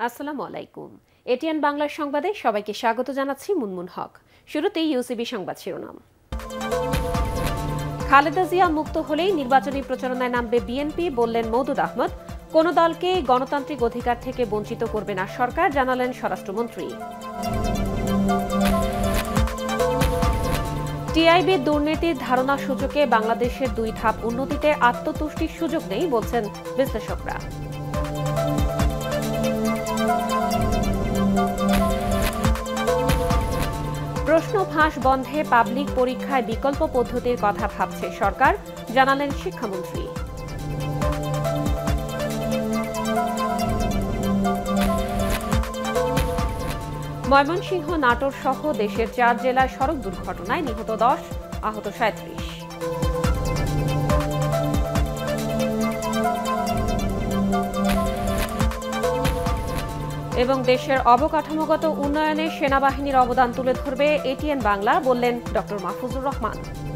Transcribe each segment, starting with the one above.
আসসালামু আলাইকুম। এটিএন বাংলার সংবাদে সবাইকে স্বাগত জানাচ্ছি মুনমুন হক। শুরুতেই ইউসিবি সংবাদ শিরোনাম। খালেদা জিয়া মুক্ত হলেই নির্বাচনী প্রচারণায় নামবে বিএনপি, বললেন মওদুদ আহমদ। কোন দলকে গণতান্ত্রিক অধিকার থেকে বঞ্চিত করবে না সরকার, জানালেন স্বরাষ্ট্রমন্ত্রী। টিআইবি দুর্নীতির ধারণা সূচকে বাংলাদেশের 2 ধাপ উন্নতিতে আত্মতুষ্টির সুযোগ নেই, বলছেন বিশ্লেষকরা। প্রশ্ন ফাঁস বন্ধে পাবলিক পরীক্ষায় বিকল্প পদ্ধতির কথা ভাবছে সরকার, জানালেন শিক্ষামন্ত্রী। ময়মনসিংহ, নাটোর সহ দেশের 4 জেলায় সড়ক দুর্ঘটনায় নিহত 10, আহত 37। এবং দেশের অবকাঠামোগত উন্নয়নে সেনাবাহিনীর অবদান তুলে ধরবে এটিএন বাংলা, বললেন ডক্টর মাহফুজুর রহমান।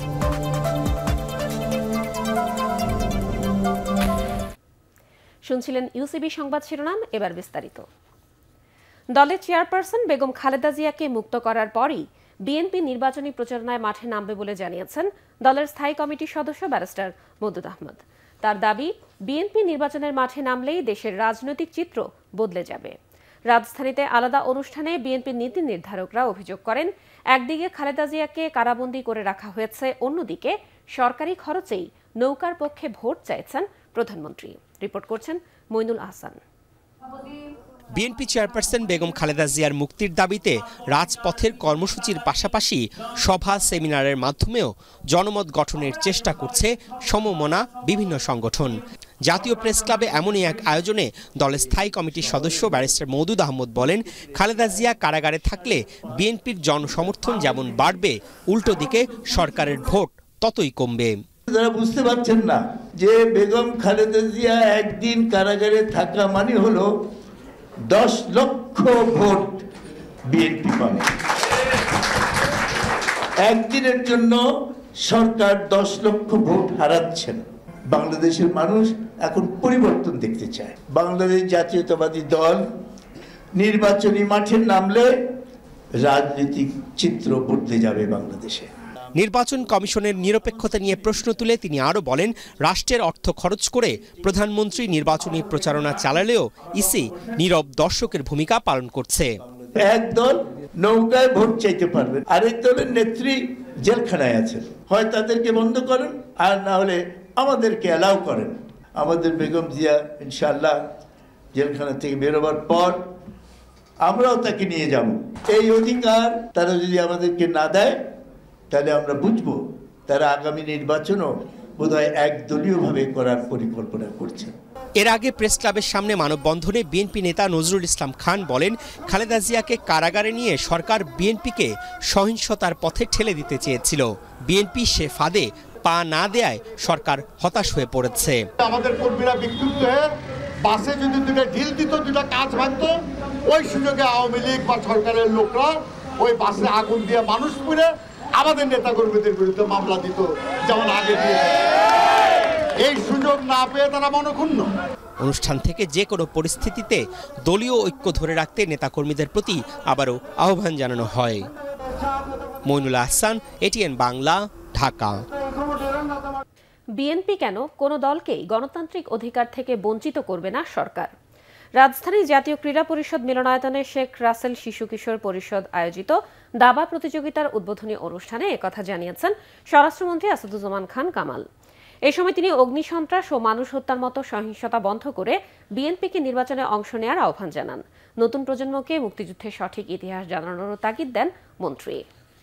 শুনছিলেন ইউসিবি সংবাদ শিরোনাম, এবার বিস্তারিত। দলের চেয়ারপারসন বেগম খালেদা জিয়াকে মুক্ত করার পরই বিএনপি নির্বাচনী প্রচারণায় মাঠে নামবে বলে জানিয়েছেন দলের স্থায়ী কমিটির সদস্য ব্যারিস্টার মওদুদ আহমদ। তার দাবি, বিএনপি নির্বাচনের মাঠে নামলেই দেশের রাজনৈতিক চিত্র বদলে যাবে। রাজধানীতে আলাদা অনুষ্ঠানে বিএনপির নীতি নির্ধারকরা অভিযোগ করেন, একদিকে খালেদা জিয়াকে কারাবন্দী করে রাখা হয়েছে, অন্যদিকে সরকারি খরচেই নৌকার পক্ষে ভোট চাইছেন প্রধানমন্ত্রী। রিপোর্ট করছেন মইনুল আহসান। বিএনপি চেয়ারপারসন বেগম খালেদা জিয়ার মুক্তির দাবিতে রাজপথের কর্মসূচির পাশাপাশি সভা সেমিনারের মাধ্যমেও জনমত গঠনের চেষ্টা করছে সমমনা বিভিন্ন সংগঠন। জাতীয় প্রেস ক্লাবে এমনই এক আয়োজনে দলের স্থায়ী কমিটির সদস্য ব্যারিস্টার মওদুদ আহমদ বলেন, খালেদা জিয়া কারাগারে থাকলে বিএনপির জনসমর্থন যেমন বাড়বে, উল্টো দিকে সরকারের ভোট ততই কমবে। যারা বুঝতে পারছেন না যে বেগম খালেদা জিয়া একদিন কারাগারে থাকা মানে হলো 10 লক্ষ ভোট বিএনপি পাবে। একদিনের জন্য সরকার 10 লক্ষ ভোট হারাচ্ছেন। বাংলাদেশের মানুষ এখন পরিবর্তন দেখতে চায়। বাংলাদেশ জাতীয়তাবাদী দল নির্বাচনী মাঠে নামলে রাজনৈতিক চিত্র বদলে যাবে বাংলাদেশে। নির্বাচন কমিশনের নিরপেক্ষতা নিয়ে প্রশ্ন তুলে তিনি আরও বলেন, রাষ্ট্রের অর্থ খরচ করে প্রধানমন্ত্রী নির্বাচনী প্রচারণা চালালেও ইসি নীরব দর্শকের ভূমিকা পালন করছে। এক দল নৌকায় ভোট চাইতে পারবেন, আরেক দলের নেত্রী জেলখানায় আছেন, হয় তাদেরকে বন্ধ করেন আর না হলে আমাদেরকে অ্যালাউ করেন। আমাদের বেগম জিয়া ইনশাআল্লাহ জেলখানা থেকে বেরোবার পর আমরাও তাকে নিয়ে যাব। এই অধিকার তারা যদি আমাদেরকে না দেয় তাহলে আমরা বুঝবো তারা আগামী নির্বাচনও বোধহয় একদলীয়ভাবে করার পরিকল্পনা করছে। এর আগে প্রেস ক্লাবের সামনে মানববন্ধনে বিএনপি নেতা নজরুল ইসলাম খান বলেন, খালেদা জিয়াকে কারাগারে নিয়ে সরকার বিএনপিকে সহিংসতার পথে ঠেলে দিতে চেয়েছিল। বিএনপি সে ফাঁদে পা না দেয়ায় সরকার হতাশ হয়ে পড়েছে। আমাদের কর্মীরা বিক্ষুব্ধ হয়ে বাসে যদি 2টা ঢিল দিত, 2টা কাজ ভাঙতো, ওই সুযোগে আওয়ামী লীগ বা সরকারের লোকরা ওই বাসে আগুন দিয়ে মানুষ পুড়ে আমাদের নেতা কর্মীদের বিরুদ্ধে মামলা দিত, যেমন আগে দিয়ে। এই সুযোগ না পেয়ে তারা মনক্ষুণ্ণ। অনুষ্ঠান থেকে যে কোনো পরিস্থিতিতে দলীয় ঐক্য ধরে রাখতে নেতাকর্মীদের প্রতি আবারও আহ্বান জানানো হয়। মইনুল আহসান, এটিএন বাংলা, ঢাকা। বিএনপি কেন কোন দলকেই গণতান্ত্রিক অধিকার থেকে বঞ্চিত করবে না সরকার। রাজধানীর জাতীয় ক্রীড়া পরিষদ মিলনায়তনে শেখ রাসেল শিশু কিশোর পরিষদ আয়োজিত দাবা প্রতিযোগিতার উদ্বোধনী অনুষ্ঠানে একথা জানিয়েছেন স্বরাষ্ট্রমন্ত্রী আসাদুজ্জামান খান কামাল। এ সময় তিনি অগ্নিসন্ত্রাস ও মানুষ হত্যার মতো সহিংসতা বন্ধ করে বিএনপিকে নির্বাচনে অংশ নেওয়ার আহ্বান জানান। নতুন প্রজন্মকে মুক্তিযুদ্ধের সঠিক ইতিহাস জানানোর তাগিদ দেন মন্ত্রী।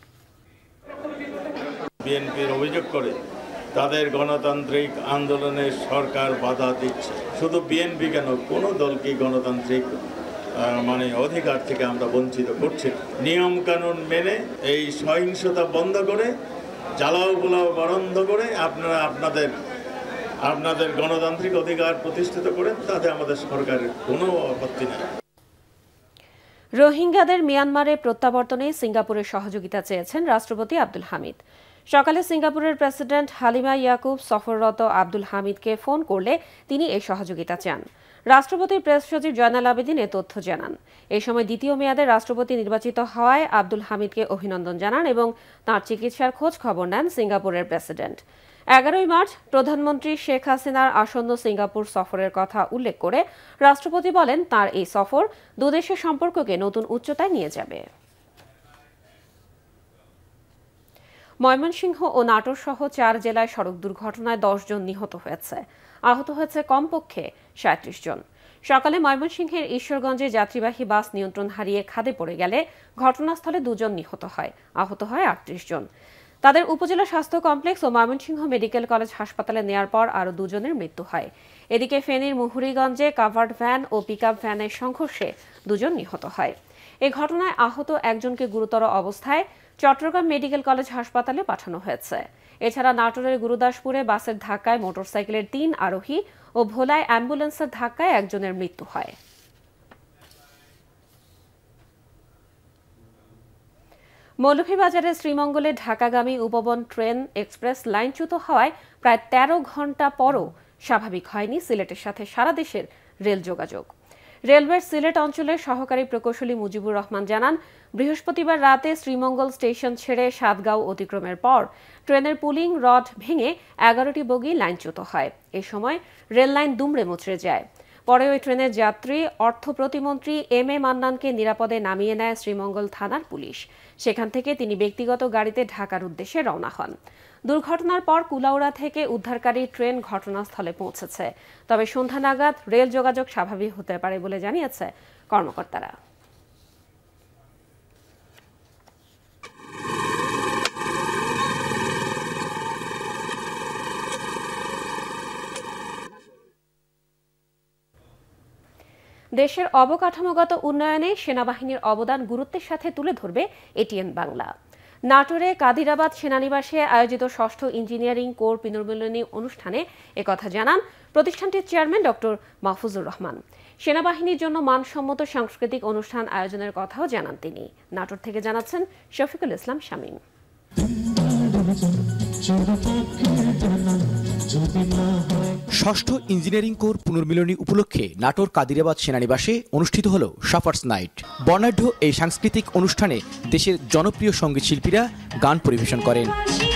বিএনপির অভিযোগ করে তাদের গণতান্ত্রিক আন্দোলনে সরকার বাধা দিচ্ছে। শুধু বিএনপি কেন, কোনো দলকে গণতান্ত্রিক অধিকার থেকে আমরা বঞ্চিত করছি। নিয়ম কানুন মেনে এই সহিংসতা বন্ধ করে, জ্বালাও পোলাও বন্ধ করে আপনারা আপনাদের গণতান্ত্রিক অধিকার প্রতিষ্ঠিত করেন, তাতে আমাদের সরকারের কোনো আপত্তি নেই। রোহিঙ্গাদের মিয়ানমারে প্রত্যাবর্তনে সিঙ্গাপুরের সহযোগিতা চেয়েছেন রাষ্ট্রপতি আব্দুল হামিদ। সকালে সিঙ্গাপুরের প্রেসিডেন্ট হালিমা ইয়াকুব সফররত আব্দুল হামিদকে ফোন করলে তিনি এই সহযোগিতা চান। রাষ্ট্রপতির প্রেস সচিব জয়নাল আবেদিন এ তথ্য জানান। এই সময় দ্বিতীয় মেয়াদে রাষ্ট্রপতি নির্বাচিত হওয়ায় আব্দুল হামিদকে অভিনন্দন জানান এবং তাঁর চিকিৎসার খোঁজ খবর নেন সিঙ্গাপুরের প্রেসিডেন্ট। 11 মার্চ প্রধানমন্ত্রী শেখ হাসিনার আসন্ন সিঙ্গাপুর সফরের কথা উল্লেখ করে রাষ্ট্রপতি বলেন, তাঁর এই সফর দুদেশের সম্পর্ককে নতুন উচ্চতায় নিয়ে যাবে। ময়মনসিংহ ও নাটোর সহ 4 জেলায় সড়ক দুর্ঘটনায় 10 জন নিহত হয়েছে। আহত হয়েছে কমপক্ষে 37 জন। সকালে ময়মনসিংহের ঈশ্বরগঞ্জে যাত্রীবাহী বাস নিয়ন্ত্রণ হারিয়ে খাদে পড়ে গেলে ঘটনাস্থলে 2 জন নিহত হয়। আহত হয় 38 জন। তাদের উপজেলা স্বাস্থ্য কমপ্লেক্স ও ময়মনসিংহ মেডিকেল কলেজ হাসপাতালে নেয়ার পর আরও 2 জনের মৃত্যু হয়। এদিকে ফেনীর মুহুরীগঞ্জে কাভার্ড ভ্যান ও পিকআপ ভ্যানের সংঘর্ষে 2 জন নিহত হয়। এই ঘটনায় আহত একজনকে গুরুতর অবস্থায় চট্টগ্রাম মেডিকেল কলেজ হাসপাতালে পাঠানো হয়েছে। এছাড়া নাটোরের গুরুদাসপুরে বাসের ধাক্কায় মোটরসাইকেলের 3 আরোহী ও ভোলায় অ্যাম্বুলেন্সের ধাক্কায় একজনের মৃত্যু হয়। মৌলভীবাজারের শ্রীমঙ্গলে ঢাকাগামী উপবন ট্রেন এক্সপ্রেস লাইনচ্যুত হওয়ায় প্রায় 13 ঘণ্টা পরও স্বাভাবিক হয়নি সিলেটের সাথে সারা দেশের রেল যোগাযোগ। রেলওয়ের সিলেট অঞ্চলের সহকারী প্রকৌশলী মুজিবুর রহমান জানান, বৃহস্পতিবার রাতে শ্রীমঙ্গল স্টেশন ছেড়ে সাতগাঁও অতিক্রমের পর ট্রেনের পুলিং রড ভেঙে 11টি বগি লাইনচ্যুত হয়। এ সময় রেল লাইন দুমড়ে মুচড়ে যায়। পরে ওই ট্রেনের যাত্রী অর্থ প্রতিমন্ত্রী এম এ মান্নানকে নিরাপদে নামিয়ে নেয় শ্রীমঙ্গল থানার পুলিশ। সেখান থেকে তিনি ব্যক্তিগত গাড়িতে ঢাকার উদ্দেশ্যে রওনা হন। দুর্ঘটনার পর কুলাউড়া থেকে উদ্ধারকারী ট্রেন ঘটনাস্থলে পৌঁছেছে। তবে সন্ধ্যা নাগাদ রেল যোগাযোগ স্বাভাবিক হতে পারে বলে জানিয়েছে কর্মকর্তারা। দেশের অবকাঠামোগত উন্নয়নে সেনাবাহিনীর অবদান গুরুত্বের সাথে তুলে ধরবে এটিএন বাংলা। নাটোরে কাদিরাবাদ সেনানিবাসে আয়োজিত 6ষ্ঠ ইঞ্জিনিয়ারিং কোর পুনর্মিলনী অনুষ্ঠানে একথা জানান প্রতিষ্ঠানটির চেয়ারম্যান ডক্টর মাহফুজুর রহমান। সেনাবাহিনীর জন্য মানসম্মত সাংস্কৃতিক অনুষ্ঠান আয়োজনের কথাও জানান তিনি। নাটোর থেকে জানাচ্ছেন শফিকুল ইসলাম শামীম। 6ষ্ঠ ইঞ্জিনিয়ারিং কোর পুনর্মিলনী উপলক্ষে নাটোর কাদিরাবাদ সেনানিবাসে অনুষ্ঠিত হল শাফার্স নাইট। বর্ণাঢ্য এই সাংস্কৃতিক অনুষ্ঠানে দেশের জনপ্রিয় সঙ্গীত শিল্পীরা গান পরিবেশন করেন।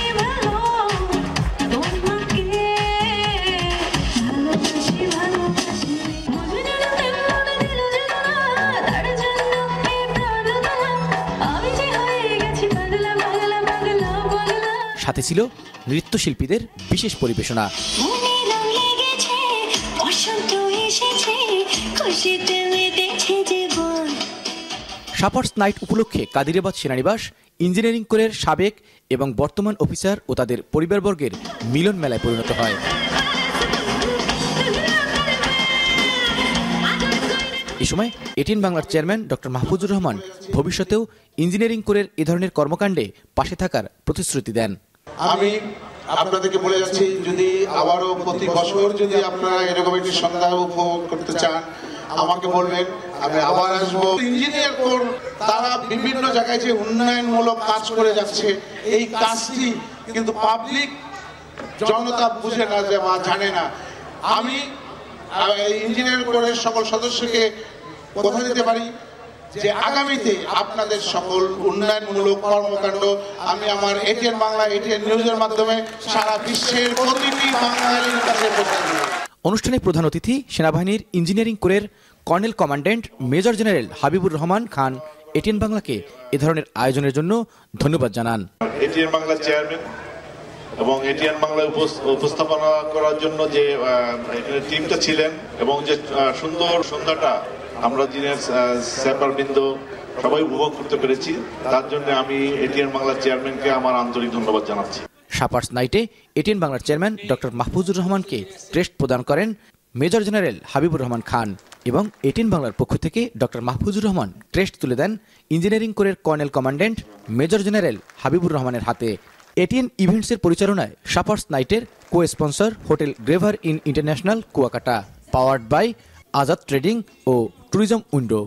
সাথে ছিল নৃত্যশিল্পীদের বিশেষ পরিবেশনা। শাফার্স নাইট উপলক্ষে কাদিরাবাদ সেনানিবাস ইঞ্জিনিয়ারিং কোরের সাবেক এবং বর্তমান অফিসার ও তাদের পরিবারবর্গের মিলন মেলায় পরিণত হয়। এ সময় এটিএন বাংলার চেয়ারম্যান ডক্টর মাহফুজুর রহমান ভবিষ্যতেও ইঞ্জিনিয়ারিং কোরের এ ধরনের কর্মকাণ্ডে পাশে থাকার প্রতিশ্রুতি দেন। আমি আপনাদেরকে বলে যাচ্ছি, যদি আবারও প্রতি বছর যদি আপনারা এরকম একটি সন্ধ্যা উপভোগ করতে চান আমাকে বলবেন, আমি আবার আসবো। ইঞ্জিনিয়ার কোর তারা বিভিন্ন জায়গায় যে উন্নয়নমূলক কাজ করে যাচ্ছে, এই কাজটি কিন্তু পাবলিক জনতা বুঝে না বা জানে না। আমি ইঞ্জিনিয়ার কোরের সকল সদস্যকে কথা দিতে পারি যে আগামীতে আপনাদের সকল উন্নয়নমূলক কর্মকাণ্ড আমি আমার এটিএন বাংলা, এটিএন নিউজের মাধ্যমে সারা বিশ্বের প্রতিটি বাঙালির কাছে পৌঁছে দেব। অনুষ্ঠানে প্রধান অতিথি সেনাবাহিনীর ইঞ্জিনিয়ারিং কোরের colonel commandant major general Habibur Rahman Khan ATN বাংলাকে এ ধরনের আয়োজনের জন্য ধন্যবাদ জানান। এটিএন বাংলার চেয়ারম্যান এবং এটিএন বাংলায় উপস্থাপনা করার জন্য যে টিমটা ছিলেন এবং যে সুন্দর সন্ধ্যাটা আমরা দিনের স্যাপারবৃন্দ সবাই উপভোগ করতে পেরেছি, তার জন্য আমি এটিএন বাংলার চেয়ারম্যানকে আমার আন্তরিক ধন্যবাদ জানাচ্ছি। শাফার্স নাইটে এটিএন বাংলার চেয়ারম্যান ডক্টর মাহফুজুর রহমানকে ক্রেস্ট প্রদান করেন মেজর জেনারেল হাবিবুর রহমান খান এবং এটিএন বাংলার পক্ষ থেকে ডক্টর মাহফুজুর রহমান ক্রেস্ট তুলে দেন ইঞ্জিনিয়ারিং কোরের colonel commandant major general Habibur রহমানের হাতে। এটিএন ইভেন্টসের পরিচালনায় শাফার্স নাইটের co sponsor hotel Graver Inn International Kuakata, powered by Azad trading ও tourism window.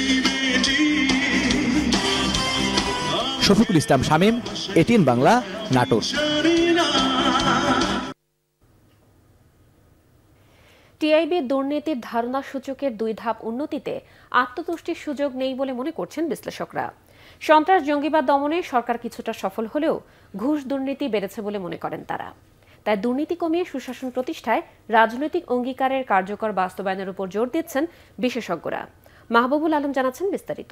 Shafiqul Islam Shamim, ATN Bangla, Natore. TI TIB দুর্নীতির ধারণা সূচকের 2 ধাপ উন্নতিতে আত্মতুষ্টির সুযোগ নেই বলে মনে করছেন বিশ্লেষকরা। সন্ত্রাস জঙ্গিবাদ দমনে সরকার কিছুটা সফল হলেও ঘুষ দুর্নীতি বেড়েছে বলে মনে করেন তারা। তাই দুর্নীতি কমিয়ে সুশাসন প্রতিষ্ঠায় রাজনৈতিক অঙ্গীকারের কার্যকর বাস্তবায়নের উপর জোর দিচ্ছেন বিশেষজ্ঞরা। মাহবুবুল আলম জানাচ্ছেন বিস্তারিত।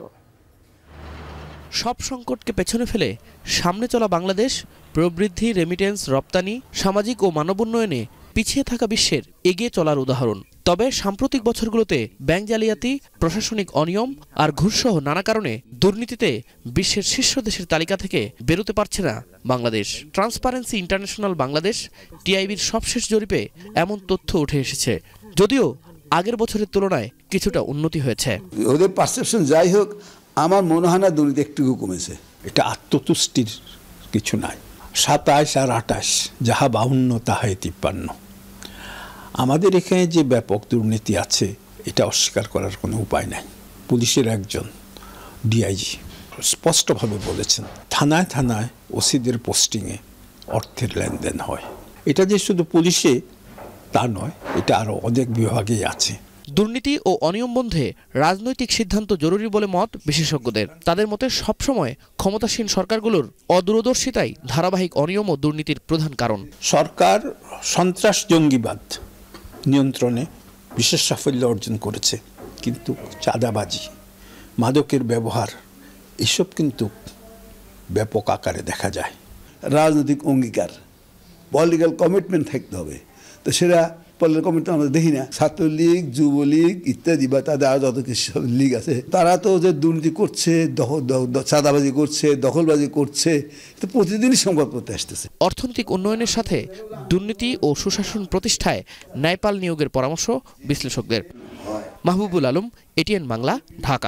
সব সংকটকে পেছনে ফেলে সামনে চলা বাংলাদেশ প্রবৃদ্ধি, রেমিটেন্স, রপ্তানি, সামাজিক ও মানব উন্নয়নে পিছিয়ে থাকা বিশ্বের এগিয়ে চলার উদাহরণ। তবে সাম্প্রতিক বছরগুলোতে ব্যাংক জালিয়াতি, প্রশাসনিক অনিয়ম আর ঘুষসহ নানা কারণে দুর্নীতিতে বিশ্বের শীর্ষ দেশের তালিকা থেকে বেরোতে পারছে না বাংলাদেশ। ট্রান্সপারেন্সি ইন্টারন্যাশনাল বাংলাদেশ টিআইবির সবশেষ জরিপে এমন তথ্য উঠে এসেছে। যদিও আগের বছরের তুলনায় কিছুটা উন্নতি হয়েছে। ওদের পারসেপশন যাই হোক, আমার মনে হয় না দুর্নীতি একটুকু কমেছে। এটা আত্মতুষ্টির কিছু নাই। 27 আর 28 যাহা 52 তাহাই 53। আমাদের এখানে যে ব্যাপক দুর্নীতি আছে এটা অস্বীকার করার কোনো উপায় নাই। পুলিশের একজন ডিআইজি স্পষ্টভাবে বলেছেন, থানায় থানায় ওসিদের পোস্টিংয়ে অর্থের লেনদেন হয়। এটা যে শুধু পুলিশে তা নয়, এটা আরও অনেক বিভাগেই আছে। দুর্নীতি ও অনিয়ম বন্ধে রাজনৈতিক সিদ্ধান্ত জরুরি বলে মত বিশেষজ্ঞদের। তাদের মতে সবসময় ক্ষমতাসীন সরকারগুলোর অদূরদর্শিতাই ধারাবাহিক অনিয়ম ও দুর্নীতির প্রধান কারণ। সরকার সন্ত্রাস জঙ্গিবাদ নিয়ন্ত্রণে বিশেষ সাফল্য অর্জন করেছে, কিন্তু চাঁদাবাজি, মাদকের ব্যবহার এসব কিন্তু ব্যাপক আকারে দেখা যায়। রাজনৈতিক অঙ্গীকার, পলিটিক্যাল কমিটমেন্ট থাকতে হবে। তো সেটা পলিটিক্যাল কমিটমেন্ট আমরা দেখি না। ছাত্রলীগ, যুবলীগ ইত্যাদি বা তাদের আরও যত কিছু লীগ আছে, তারা তো যে দুর্নীতি করছে, চাঁদাবাজি করছে, দখলবাজি করছে, তো প্রতিদিনই সংবাদপত্রে আসতেছে। অর্থনৈতিক উন্নয়নের সাথে দুর্নীতি ও সুশাসন প্রতিষ্ঠায় ন্যায়পাল নিয়োগের পরামর্শ বিশ্লেষকদের। মাহবুবুল আলম, এটিএন বাংলা, ঢাকা।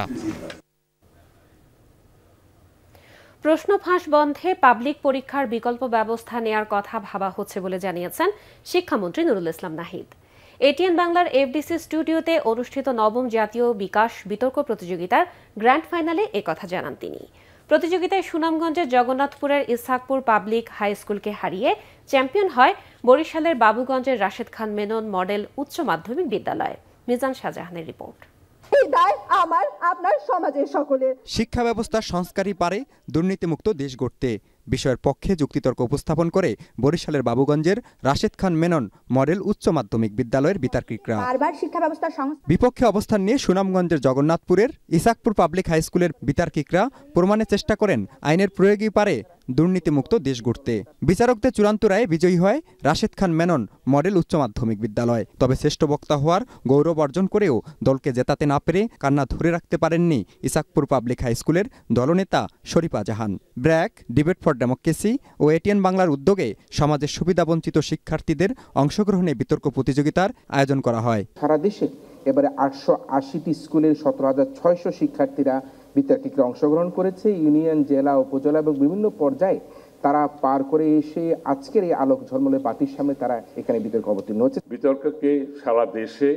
প্রশ্ন ফাঁস বন্ধে পাবলিক পরীক্ষার বিকল্প ব্যবস্থা নেয়ার কথা ভাবা হচ্ছে বলে জানিয়েছেন শিক্ষামন্ত্রী নুরুল ইসলাম নাহিদ। এটিএন বাংলার এফডিসি স্টুডিওতে অনুষ্ঠিত 9ম জাতীয় বিকাশ বিতর্ক প্রতিযোগিতার গ্র্যান্ড ফাইনালে একথা জানান তিনি। প্রতিযোগিতায় সুনামগঞ্জের জগন্নাথপুরের ইসহাকপুর পাবলিক হাই স্কুলকে হারিয়ে চ্যাম্পিয়ন হয় বরিশালের বাবুগঞ্জের রাশেদ খান মেনন মডেল উচ্চ মাধ্যমিক বিদ্যালয়। মিজান শাহজাহানের রিপোর্ট। আমার আপনার সমাজের সকলের শিক্ষা ব্যবস্থা সংস্কারই পারে দুর্নীতিমুক্ত দেশ গড়তে বিষয়ের পক্ষে যুক্তিতর্ক উপস্থাপন করে বরিশালের বাবুগঞ্জের রাশেদ খান মেনন মডেল উচ্চ মাধ্যমিক বিদ্যালয়ের বিতার্কিকরা শিক্ষা ব্যবস্থা বিপক্ষে অবস্থান নিয়ে সুনামগঞ্জের জগন্নাথপুরের ইসাকপুর পাবলিক হাই স্কুলের বিতার্কিকরা প্রমাণের চেষ্টা করেন আইনের প্রয়োগই পারে দুর্নীতিমুক্ত দেশ গড়তে। বিচারকদের চূড়ান্ত রায়ে বিজয়ী হয় রাশেদ খান মেনন মডেল উচ্চ মাধ্যমিক বিদ্যালয়। তবে শ্রেষ্ঠ বক্তা হওয়ার গৌরব অর্জন করেও দলকে জেতাতে না পেরে কান্না ধরে রাখতে পারেননি ইসাকপুর পাবলিক হাই স্কুলের দলনেতা Sharifa Jahan. BRAC, debate for democracy ও এটিএন বাংলার উদ্যোগে সমাজের সুবিধাবঞ্চিত শিক্ষার্থীদের অংশগ্রহণে বিতর্ক প্রতিযোগিতার আয়োজন করা হয়। সারা দেশে এবারে 880টি স্কুলের 17,600 শিক্ষার্থীরা বিতর্কিকরা অংশগ্রহণ করেছে। ইউনিয়ন, জেলা, উপজেলা এবং বিভিন্ন পর্যায়ে তারা পার করে এসে আজকের এই আলোক ঝলমলে বাতির সামনে তারা এখানে বিতর্ক অবতীর্ণ হচ্ছে। বিতর্ককে সারা দেশে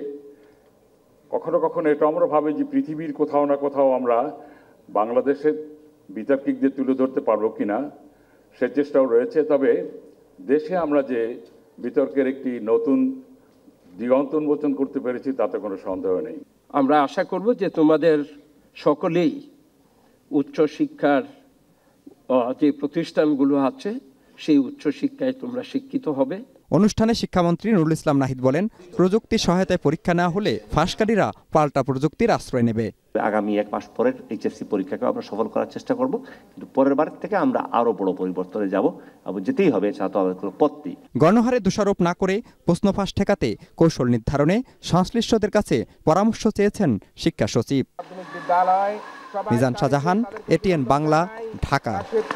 কখনো কখনো এটা আমরা ভাবি যে পৃথিবীর কোথাও না কোথাও আমরা বাংলাদেশের বিতর্কিকদের তুলে ধরতে পারবো কিনা সে চেষ্টাও রয়েছে। তবে দেশে আমরা যে বিতর্কের একটি নতুন দিগন্ত উন্মোচন করতে পেরেছি তাতে কোনো সন্দেহ নেই। আমরা আশা করব যে তোমাদের সকলেই উচ্চশিক্ষার যে প্রতিষ্ঠানগুলো আছে সেই উচ্চশিক্ষায় তোমরা শিক্ষিত হবে। অনুষ্ঠানে শিক্ষামন্ত্রী নুরুল ইসলাম নাহিদ বলেন, প্রযুক্তির সহায়তায় পরীক্ষা নেওয়া হলে ফাঁসকারীরা পাল্টা প্রযুক্তির আশ্রয় নেবে। আগামী 1 মাস পরের এইচএসসি পরীক্ষাকে আমরা সফল করার চেষ্টা করব, কিন্তু পরের বার থেকে আমরা আরো বড় পরিবর্তনে যাব এবং যেতেই হবে, ছাত্র আমাদের কোনো পথ নেই। গণহারে দোষারোপ না করে প্রশ্ন ফাঁস ঠেকাতে কৌশল নির্ধারণে সংশ্লিষ্টদের কাছে পরামর্শ চেয়েছেন শিক্ষা সচিব। মিজান শাহজাহান, এটিএন বাংলা, ঢাকা।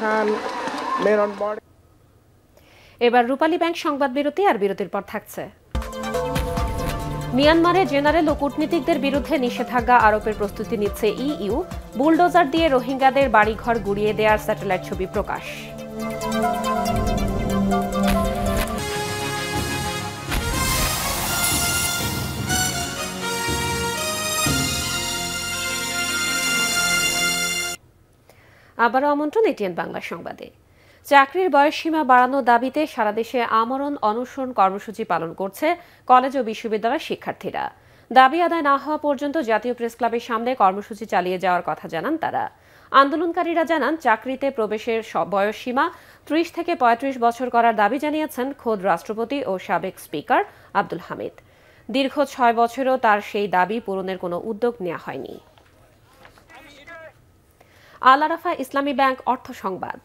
এবার রূপালী ব্যাংক সংবাদ বিরতি, আর বিরতির পর থাকছে মিয়ানমারে জেনারেল ও কূটনীতিকদের বিরুদ্ধে নিষেধাজ্ঞা আরোপের প্রস্তুতি নিচ্ছে ইইউ। বুলডোজার দিয়ে রোহিঙ্গাদের বাড়িঘর গুড়িয়ে দেওয়ার স্যাটেলাইট ছবি প্রকাশ। আবারও আমন্ত্রণ এটিএন বাংলা সংবাদে। চাকরির বয়সসীমা বাড়ানোর দাবিতে সারা দেশে আমরণ অনশন কর্মসূচি পালন করছে কলেজ ও বিশ্ববিদ্যালয়ের শিক্ষার্থীরা। দাবি আদায় না হওয়া পর্যন্ত জাতীয় প্রেস ক্লাবের সামনে কর্মসূচি চালিয়ে যাওয়ার কথা জানান তারা। আন্দোলনকারীরা জানান, চাকরিতে প্রবেশের বয়সসীমা ৩০ থেকে ৩৫ বছর করার দাবি জানিয়েছেন খোদ রাষ্ট্রপতি ও সাবেক স্পিকার আব্দুল হামিদ। দীর্ঘ ৬ বছরেও তার সেই দাবি পূরণের কোনো উদ্যোগ নেওয়া হয়নি। আল আরাফা ইসলামী ব্যাংক অর্থ সংবাদ।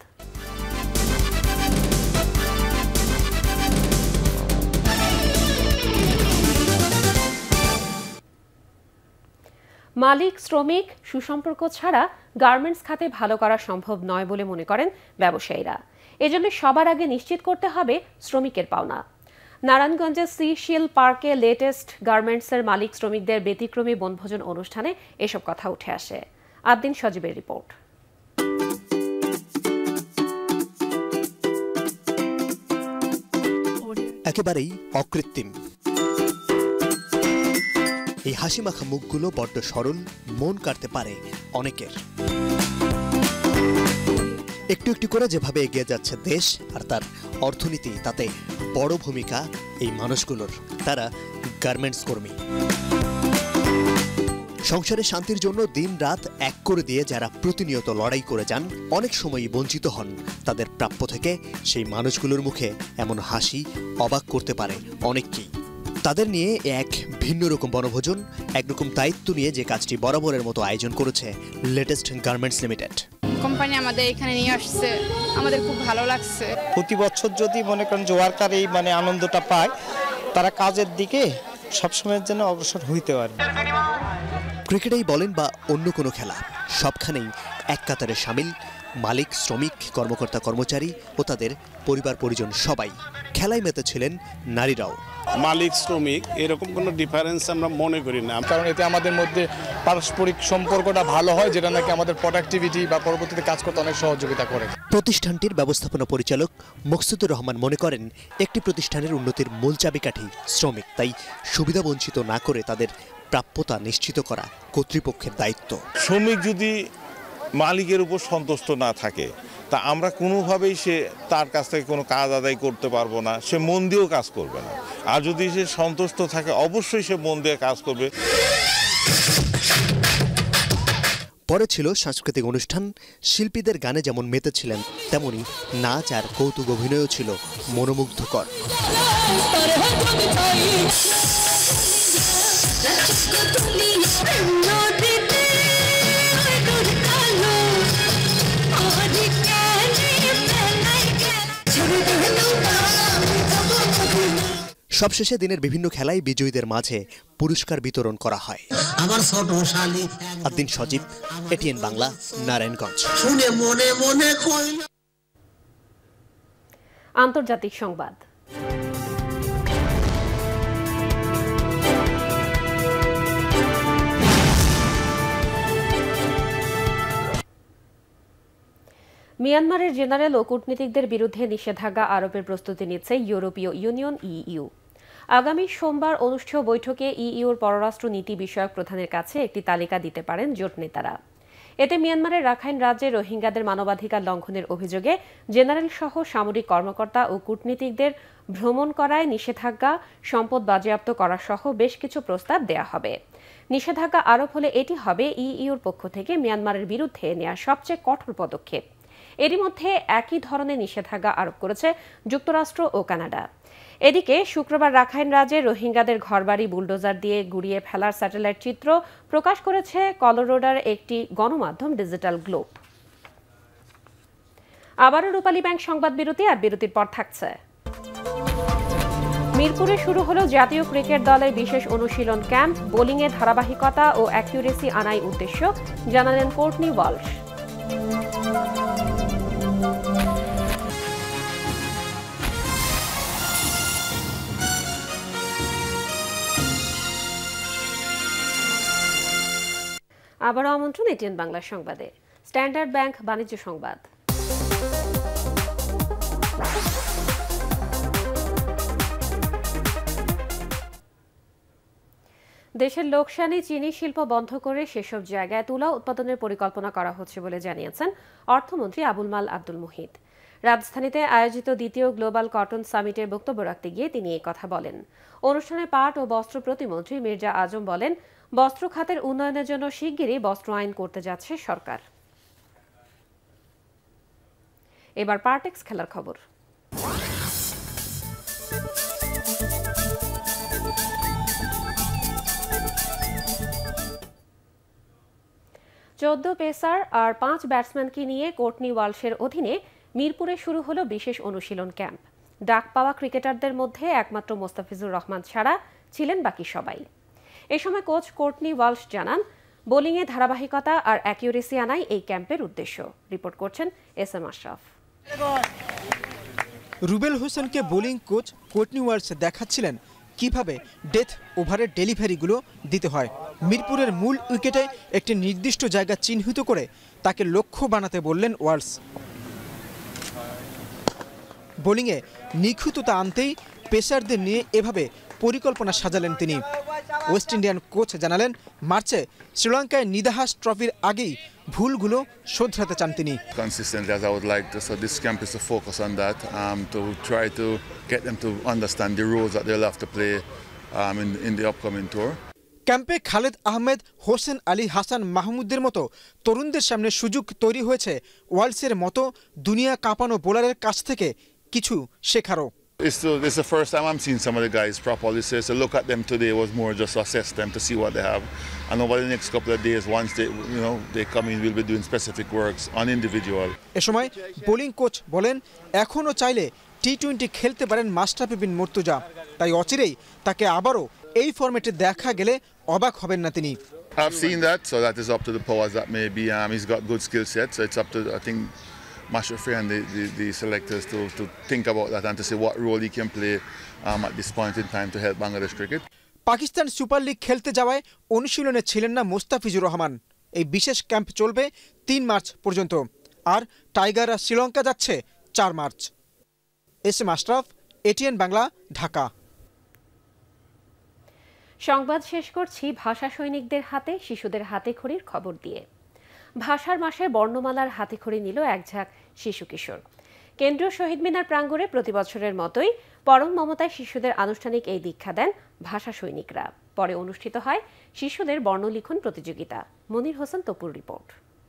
মালিক শ্রমিক সুসম্পর্ক ছাড়া গার্মেন্টস খাতে ভালো করা সম্ভব নয় বলে মনে করেন ব্যবসায়ীরা। এজন্য সবার আগে নিশ্চিত করতে হবে শ্রমিকের পাওনা। নারায়ণগঞ্জের সিশিল পার্কে লেটেস্ট গার্মেন্টসের মালিক শ্রমিকদের ব্যতিক্রমী বনভোজন অনুষ্ঠানে এসব কথা উঠে আসে। আদ্দিন সজীবের রিপোর্ট। একেবারেই অকৃত্রিম এই হাসিমাখা মুখগুলো বড্ড সরল, মন কাড়তে পারে অনেকের। একটু একটু করে যেভাবে এগিয়ে যাচ্ছে দেশ আর তার অর্থনীতি, তাতে বড় ভূমিকা এই মানুষগুলোর। তারা গার্মেন্টস কর্মী। সংসারে শান্তির জন্য দিন রাত এক করে দিয়ে যারা প্রতিনিয়ত লড়াই করে যান, অনেক সময়ই বঞ্চিত হন তাদের প্রাপ্য থেকে, সেই মানুষগুলোর মুখে এমন হাসি অবাক করতে পারে অনেককেই। তাদের নিয়ে এক ভিন্ন রকম বনভোজন, একরকম দায়িত্ব নিয়ে যে কাজটি বরাবরের মতো আয়োজন করেছে লেটেস্ট গার্মেন্টস লিমিটেড। কোম্পানি আমাদের এখানে নিয়ে আসছে, আমাদের খুব ভালো লাগছে। প্রতি বছর যদি মনে করেন যে ওয়ার্কার এই আনন্দটা পায়, তারা কাজের দিকে সবসময়ের জন্য অগ্রসর হইতে পারে। ক্রিকেটেই বলেন বা অন্য কোনো খেলা, সবখানেই এক কাতারে সামিল মালিক, শ্রমিক, কর্মকর্তা, কর্মচারী ও তাদের পরিবার পরিজন সবাই। খেলায় মেতেছিলেন নারীরাও। মালিক শ্রমিক এরকম কোনো ডিফারেন্স আমরা মনে করি না, কারণ এতে আমাদের মধ্যে পারস্পরিক সম্পর্কটা ভালো হয়, যেটা নাকি আমাদের প্রোডাক্টিভিটি বা পরবর্তীতে কাজ করতে অনেক সহযোগিতা করে। প্রতিষ্ঠানটির ব্যবস্থাপনা পরিচালক মকসুদুর রহমান মনে করেন, একটি প্রতিষ্ঠানের উন্নতির মূল চাবিকাঠি শ্রমিক। তাই সুবিধা বঞ্চিত না করে তাদের প্রাপ্যতা নিশ্চিত করা কর্তৃপক্ষের দায়িত্ব। শ্রমিক যদি মালিকের উপর সন্তুষ্ট না থাকে, তা আমরা কোনোভাবেই তার কাছ থেকে কোনো কাজ আদায় করতে পারবো না, সে মন দিয়েও কাজ করবে না। আর যদি সে সন্তুষ্ট থাকে, অবশ্যই সে মন দিয়ে কাজ করবে। পরে ছিল সাংস্কৃতিক অনুষ্ঠান। শিল্পীদের গানে যেমন মেতেছিলেন, তেমনি নাচ আর কৌতুক অভিনয়ও ছিল মনোমুগ্ধকর। সবশেষে দিনের বিভিন্ন খেলায় বিজয়ীদের মাঝে পুরস্কার বিতরণ করা হয়। আদ্দিন সজীব, এটিএন বাংলা, নারায়ণগঞ্জ। আন্তর্জাতিক সংবাদ। মিয়ানমারের জেনারেল ও কূটনীতিকদের বিরুদ্ধে নিষেধাজ্ঞা আরোপের প্রস্তুতি নিচ্ছে ইউরোপীয় ইউনিয়ন ইইউ। আগামী সোমবার অনুষ্ঠেয় বৈঠকে ইইউর পররাষ্ট্র নীতি বিষয়ক প্রধানের কাছে একটি তালিকা দিতে পারেন জোট নেতারা। এতে মিয়ানমারের রাখাইন রাজ্যে রোহিঙ্গাদের মানবাধিকার লঙ্ঘনের অভিযোগে জেনারেল সহ সামরিক কর্মকর্তা ও কূটনীতিকদের ভ্রমণ করায় নিষেধাজ্ঞা, সম্পদ বাজেয়াপ্ত করা সহ বেশ কিছু প্রস্তাব দেয়া হবে। নিষেধাজ্ঞা আরোপ হলে এটি হবে ইইউর পক্ষ থেকে মিয়ানমারের বিরুদ্ধে নেওয়া সবচেয়ে কঠোর পদক্ষেপ। এরই মধ্যে একই ধরনের নিষেধাজ্ঞা আরোপ করেছে যুক্তরাষ্ট্র ও কানাডা। এদিকে শুক্রবার রাখাইন রাজ্যে রোহিঙ্গাদের ঘরবাড়ি বুলডোজার দিয়ে গুড়িয়ে ফেলার স্যাটেলাইট চিত্র প্রকাশ করেছে কলোরাডোর একটি গণমাধ্যম ডিজিটাল গ্লোব। আবারও রূপালী ব্যাংক সংবাদ বিরতি, আর বিরতির পর থাকছে। মিরপুরে শুরু হলো জাতীয় ক্রিকেট দলের বিশেষ অনুশীলন ক্যাম্প। বোলিংয়ে ধারাবাহিকতা ও অ্যাকিউরেসি আনাই উদ্দেশ্য, জানালেন কোর্টনি ওয়ালশ। আবারও আমন্ত্রণ এটিএন বাংলা সংবাদে। স্ট্যান্ডার্ড ব্যাংক বাণিজ্য সংবাদ। দেশের লোকসানি চিনি শিল্প বন্ধ করে সেসব জায়গায় তুলা উৎপাদনের পরিকল্পনা করা হচ্ছে বলে জানিয়েছেন অর্থমন্ত্রী আবুল মাল আব্দুল মুহিত। রাজধানীতে আয়োজিত দ্বিতীয় গ্লোবাল কটন সামিটের বক্তব্য রাখতে গিয়ে তিনি এই কথা বলেন। অনুষ্ঠানে পাট ও বস্ত্র প্রতিমন্ত্রী মির্জা আজম বলেন, বস্ত্র খাতের উন্নয়নের জন্য শিগগিরই বস্ত্র আইন করতে যাচ্ছে সরকার। এবার পার্টেক্স খেলার খবর। চোদ্দ পেসার আর 5 ব্যাটসম্যানকে নিয়ে কোর্টনি ওয়ালশের অধীনে মিরপুরে শুরু হলো বিশেষ অনুশীলন ক্যাম্প। ডাক পাওয়া ক্রিকেটারদের মধ্যে একমাত্র মোস্তাফিজুর রহমান ছাড়া ছিলেন বাকি সবাই। এ সময় কোচ কোর্টনি ওয়ালশ জানান, বোলিংয়ে ধারাবাহিকতা আর অ্যাকিউরেসি আনাই এই ক্যাম্পের উদ্দেশ্য। রিপোর্ট করছেন SM আশরাফ। রুবেল হোসেনকে বোলিং কোচ কোর্টনি ওয়ালশ দেখাচ্ছিলেন কিভাবে ডেথ ওভারের ডেলিভারিগুলো দিতে হয়। মিরপুরের মূল উইকেটে একটি নির্দিষ্ট জায়গা চিহ্নিত করে তাকে লক্ষ্য বানাতে বললেন ওয়ালশ। বোলিংয়ে নিখুঁততা আনতেই পেসারদের নিয়ে এভাবে পরিকল্পনা সাজালেন তিনি। ওয়েস্ট ইন্ডিয়ান কোচ জানালেন, মার্চে শ্রীলঙ্কায় নিদাহাস ট্রফির আগেই ভুলগুলো শোধরাতে চান তিনি। Consistently as I would like to, so this camp is to focus on that, to try to get them to understand the roles that they'll have to play in the upcoming tour. ক্যাম্পে খালেদ আহমেদ, হোসেন আলী, হাসান মাহমুদের মতো তরুণদের সামনে সুযোগ তৈরি হয়েছে ওয়ালসের মতো দুনিয়া কাঁপানো বোলারের কাছ থেকে কিছু শেখারও। It's the first time I'm seeing some of the guys properly, so look at them today was more just to assess them to see what they have, and over the next couple of days, once they come in, we'll be doing specific works on individual. এ সময় bowling coach বলেন, এখনও চাইলে টি-20 খেলতে পারেন মাশরাফি বিন মুর্তজা, তাই অচিরেই তাকে আবারও এই ফরম্যাটে দেখা গেলে অবাক হবেন না তিনি। I've seen that, so that is up to the powers that may be. He's got good skill set, so it's up to, I think, Mashrafi and the selectors to think about that and to see what role he can play at this point in time to help Bangladesh cricket. Pakistan super league খেলতে যাওয়ায় অনুশীলনে ছিলেন না মোস্তাফিজুর রহমান। এই বিশেষ camp চলবে 3 March পর্যন্ত, আর টাইগাররা শ্রীলঙ্কা যাচ্ছে 4 মার্চ। SM Ashraf, ATN Bangla, Dhaka. সংবাদ শেষ করছি ভাষা সৈনিকদের হাতে শিশুদের হাতেখড়ির খবর দিয়ে। ভাষার মাসে বর্ণমালার হাতেখড়ি নিল এক ঝাঁক শিশু কিশোর। কেন্দ্রীয় শহীদ মিনার প্রাঙ্গণে প্রতি বছরের মতোই পরম মমতায় শিশুদের আনুষ্ঠানিক এই দীক্ষা দেন ভাষা সৈনিকরা। পরে অনুষ্ঠিত হয় শিশুদের বর্ণলিখন প্রতিযোগিতা। মনির হোসেন তপুর রিপোর্ট।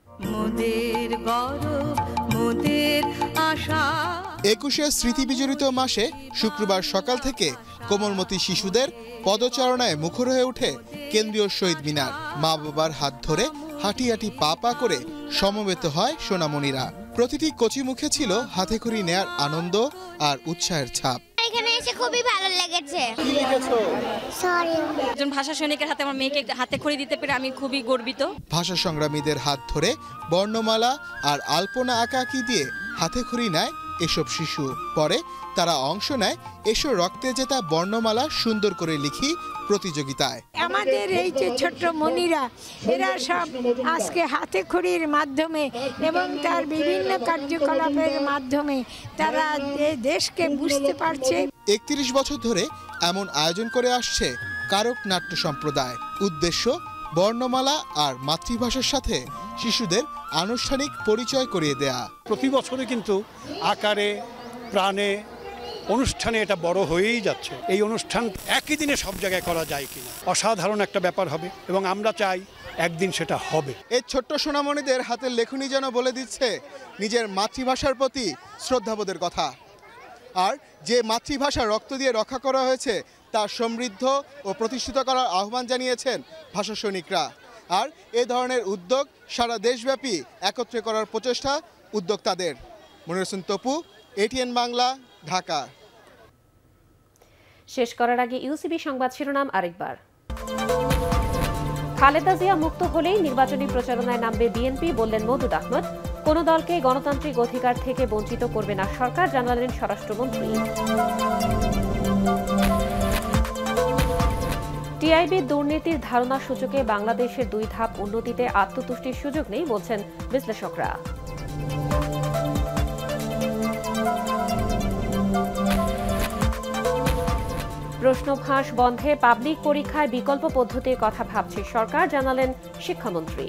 21শে স্মৃতি বিজড়িত মাসে শুক্রবার সকাল থেকে কোমলমতি শিশুদের পদচারণায় মুখর হয়ে ওঠে কেন্দ্রীয় শহীদ মিনার। মা বাবার হাত ধরে হাঁটি হাঁটি পা পা করে সমবেত হয় সোনামণিরা। প্রতিটি কচি মুখে ছিল হাতেখড়ি নেয়ার আনন্দ আর উৎসাহের ছাপ। এখানে এসে খুবই ভালো লেগেছে। কি লিখেছো? সরি। একজন ভাষা সৈনিকের হাতে আমার মেয়েকে হাতেখড়ি দিতে পেরে আমি খুবই গর্বিত। ভাষা সংগ্রামীদের হাত ধরে বর্ণমালা আর আলপনা আঁকাআঁকি দিয়ে হাতেখড়ি নেয় এসব শিশু। পরে তারা অংশ নেয় এসো রক্তে জেতা বর্ণমালা সুন্দর করে লিখি প্রতিযোগিতায়। আমাদের এই যে ছোট্ট মনিরা, এরা সব আজকে হাতেখড়ির মাধ্যমে এবং তার বিভিন্ন কার্যকলাপের মাধ্যমে তারা দেশকে বুঝতে পারছে। 31 বছর ধরে এমন আয়োজন করে আসছে কারক নাট্য সম্প্রদায়। উদ্দেশ্য বর্ণমালা আর মাতৃভাষার সাথে শিশুদের আনুষ্ঠানিক পরিচয় করিয়ে দেয়া। প্রতি বছরে কিন্তু আকারে প্রাণে অনুষ্ঠানে এটা বড় হয়েই যাচ্ছে। এই অনুষ্ঠান একই দিনে সব জায়গায় করা যায় কিনা অসাধারণ একটা ব্যাপার হবে এবং আমরা চাই একদিন সেটা হবে। এই ছোট্ট সোনামণিদের হাতের লেখনী যেন বলে দিচ্ছে নিজের মাতৃভাষার প্রতি শ্রদ্ধাবোধের কথা। আর যে মাতৃভাষা রক্ত দিয়ে রক্ষা করা হয়েছে তা সমৃদ্ধ ও প্রতিষ্ঠিত করার আহ্বান জানিয়েছেন ভাষা সৈনিকরা। আর এ ধরনের উদ্যোগ সারা দেশব্যাপী একত্রে করার প্রচেষ্টা উদ্যোক্তাদের। মনির হোসেন তপু, ATN বাংলা, ঢাকা। শেষ করার আগে ইউসিবি সংবাদ শিরোনাম আরেকবার। খালেদা জিয়া মুক্ত হলেই নির্বাচনী প্রচারণায় নামবে বিএনপি, বললেন মওদুদ আহমদ। কোন দলকে গণতান্ত্রিক অধিকার থেকে বঞ্চিত করবে না সরকার, জানালেন স্বরাষ্ট্রমন্ত্রী। টিআইবি দুর্নীতির ধারণা সূচকে বাংলাদেশের 2 ধাপ উন্নতিতে আত্মতুষ্টির সুযোগ নেই, বলছেন বিশ্লেষকরা। প্রশ্ন ফাঁস বন্ধে পাবলিক পরীক্ষায় বিকল্প পদ্ধতির কথা ভাবছে সরকার, জানালেন শিক্ষামন্ত্রী।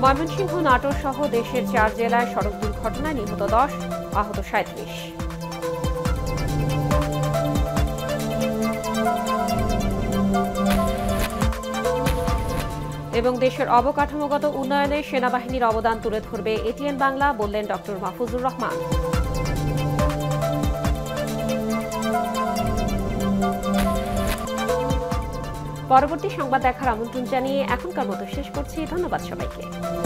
ময়মনসিংহ, নাটোর সহ দেশের 4 জেলায় সড়ক দুর্ঘটনায় নিহত 10, আহত 37। এবং দেশের অবকাঠামোগত উন্নয়নে সেনাবাহিনীর অবদান তুলে ধরবে এটিএন বাংলা, বললেন ডক্টর মাহফুজুর রহমান। পরবর্তী সংবাদ দেখার আমন্ত্রণ জানিয়ে এখনকার মতো শেষ করছি। ধন্যবাদ সবাইকে।